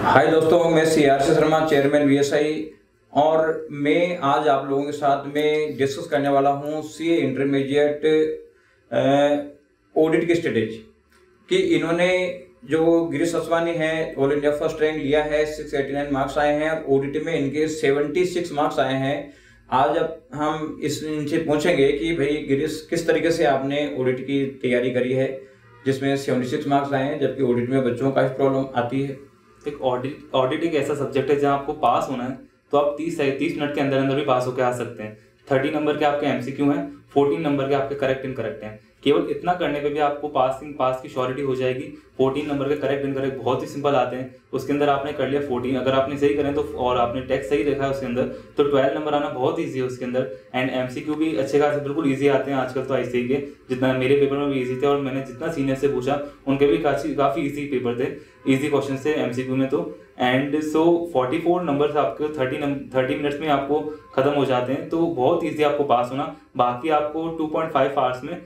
हाय दोस्तों, मैं CRC Sharma, chairman VSI, और मैं आज आप लोगों के साथ में डिस्कस करने वाला हूँ CA इंटरमीडिएट ऑडिट की स्ट्रेटेजी कि इन्होंने जो गिरीश असवानी है ऑल इंडिया फर्स्ट रैंक लिया है, 689 मार्क्स आए हैं और ऑडिट में इनके 76 मार्क्स आए हैं। आज अब हम इनसे पूछेंगे कि भाई गिरीश, किस तरीके से आपने ऑडिट की तैयारी करी है जिसमें 76 मार्क्स आए हैं, जबकि ऑडिट में बच्चों को काफ़ी प्रॉब्लम आती है। एक ऑडिट एक ऐसा सब्जेक्ट है जहाँ आपको पास होना है तो आप 30 मिनट के अंदर भी पास होकर आ सकते हैं। 30 नंबर के आपके MCQ हैं, 14 नंबर के आपके करेक्ट इनकरेक्ट हैं। केवल इतना करने पे भी आपको पास की श्योरिटी हो जाएगी। 14 नंबर के करेक्ट इनकरेक्ट बहुत ही सिंपल आते हैं। उसके अंदर आपने कर लिया 14, अगर आपने सही करें तो, और आपने टेक्स्ट सही देखा है उसके अंदर, तो 12 नंबर आना बहुत ईजी है उसके अंदर। एंड MCQ भी अच्छे खासे बिल्कुल ईजी आते हैं आजकल तो ICSE के, जितना मेरे पेपर में भी ईजी थे और मैंने जितना सीनियर से पूछा उनके भी काफ़ी ईजी पेपर थे, ईजी क्वेश्चन थे MCQ में तो। एंड सो 44 नंबर आपके 30 मिनट्स में आपको खत्म हो जाते हैं, तो बहुत ईजी आपको पास होना। बाकी आपको 2.5 आवर्स में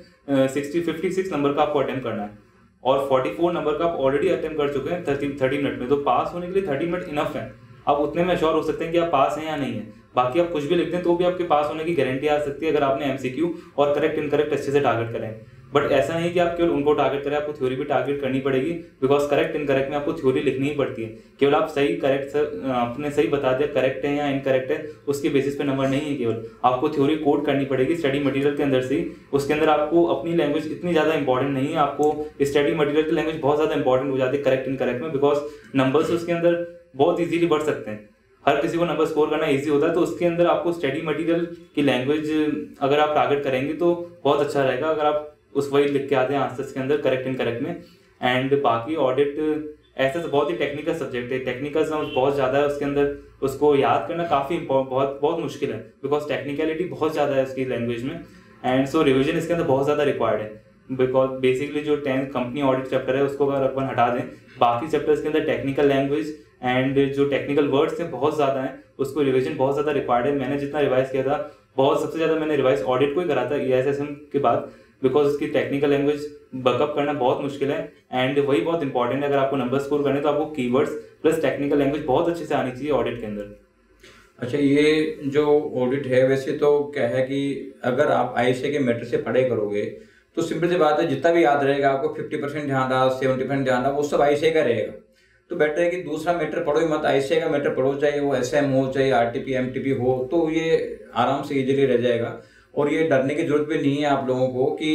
56 नंबर का आपको अटेम्प्ट करना है और 44 नंबर का आप ऑलरेडी अटेम्प्ट कर चुके हैं 30 मिनट में, तो पास होने के लिए 30 मिनट इनफ है। आप उतने में श्योर हो सकते हैं कि आप पास हैं या नहीं है। बाकी आप कुछ भी लिखते हैं तो भी आपके पास होने की गारंटी आ सकती है अगर आपने MCQ और करेक्ट इनकरेक्ट अच्छे से टारगेट करें। बट ऐसा नहीं कि आप केवल उनको टारगेट करें, आपको थ्योरी भी टारगेट करनी पड़ेगी, बिकॉज करेक्ट इनकरेक्ट में आपको थ्योरी लिखनी ही पड़ती है। केवल आप सही करेक्ट आपने सही बता दिया करेक्ट है या इनकरेक्ट है, उसके बेसिस पे नंबर नहीं है। केवल आपको थ्योरी कोड करनी पड़ेगी स्टडी मटेरियल के अंदर से ही। उसके अंदर आपको अपनी लैंग्वेज इतनी ज़्यादा इंपॉर्टेंट नहीं है, आपको स्टडी मटेरियल की लैंग्वेज बहुत ज़्यादा इंपॉर्टेंट हो जाती है करेक्ट इनकरेक्ट में, बिकॉज नंबर्स उसके अंदर बहुत ईजीली बढ़ सकते हैं। हर किसी को नंबर स्कोर करना इजी होता है, तो उसके अंदर आपको स्टडी मटेरियल की लैंग्वेज अगर आप टारगेट करेंगे तो बहुत अच्छा रहेगा अगर आप उस वही लिख के आते हैं आंसर्स के अंदर करेक्ट इनकरेक्ट में। एंड बाकी ऑडिट ऐसा तो बहुत ही टेक्निकल सब्जेक्ट है, टेक्निकल बहुत ज़्यादा है उसके अंदर, उसको याद करना काफ़ी बहुत मुश्किल है, बिकॉज टेक्निकलिटी बहुत ज़्यादा है उसकी लैंग्वेज में। एंड सो रिविजन इसके अंदर बहुत ज़्यादा रिक्वायर्ड है, बिकॉज बेसिकली जो 10th कंपनी ऑडिट चैप्टर है उसको अगर अपन हटा दें, बाकी चैप्टर्स के अंदर टेक्निकल लैंग्वेज एंड जो टेक्निकल वर्ड्स हैं बहुत ज़्यादा हैं, उसको रिवीजन बहुत ज़्यादा रिक्वायर्ड है। मैंने जितना रिवाइज किया था सबसे ज़्यादा मैंने रिवाइज ऑडिट को ही करा था EISSM के बाद, बिकॉज उसकी टेक्निकल लैंग्वेज बकअप करना बहुत मुश्किल है एंड वही बहुत इंपॉर्टेंट है। अगर आपको नंबर स्कोर करने तो आपको कीवर्ड्स प्लस टेक्निकल लैंग्वेज बहुत अच्छे से आनी चाहिए ऑडिट के अंदर। अच्छा, ये जो ऑडिट है वैसे तो क्या है कि अगर आप ICSE के मैटर से पढ़ाई करोगे तो सिंपल सी बात है, जितना भी याद रहेगा आपको 50% ध्यान रहा, 70% ध्यान रहा, वो सब ICSE का रहेगा। तो बेटर है कि दूसरा मैटर पढ़ो ही मत, ICSE का मैटर पढ़ो, चाहे वो SM हो, चाहे RTP MTP हो, तो ये आराम से इजीली रह जाएगा। और ये डरने की जरूरत भी नहीं है आप लोगों को कि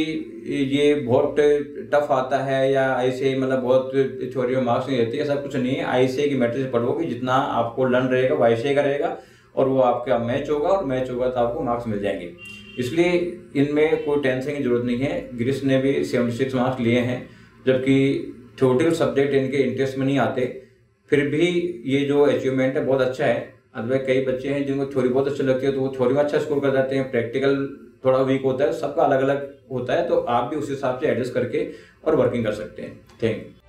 ये बहुत टफ आता है या ICSE मतलब बहुत थ्योरी में मार्क्स नहीं देती, ऐसा कुछ नहीं है। ICSE की मैटर से पढ़ोगे, जितना आपको लर्न रहेगा वो ICSE का रहेगा और वो आपका मैच होगा, और मैच होगा तो आपको मार्क्स मिल जाएंगे। इसलिए इनमें कोई टेंशन की जरूरत नहीं है। गिरीश ने भी 76 मार्क्स लिए हैं, जबकि थ्योरेटिकल सब्जेक्ट इनके इंटरेस्ट में नहीं आते, फिर भी ये जो अचीवमेंट है बहुत अच्छा है। अदरवाइज कई बच्चे हैं जिनको थ्योरी बहुत अच्छी लगती है तो वो थ्योरी में अच्छा स्कोर कर जाते हैं, प्रैक्टिकल थोड़ा वीक होता है, सबका अलग अलग होता है, तो आप भी उस हिसाब से एडजस्ट करके और वर्किंग कर सकते हैं। Thank you.